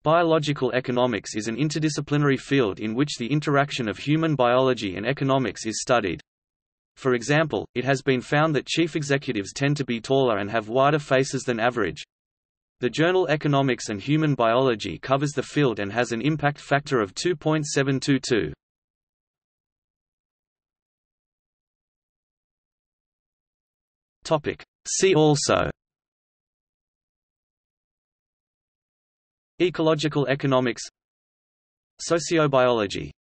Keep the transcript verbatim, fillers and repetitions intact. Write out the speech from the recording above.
Biological economics is an interdisciplinary field in which the interaction of human biology and economics is studied. For example, it has been found that chief executives tend to be taller and have wider faces than average. The journal Economics and Human Biology covers the field and has an impact factor of two point seven two two. Topic. See also: Ecological economics, Sociobiology.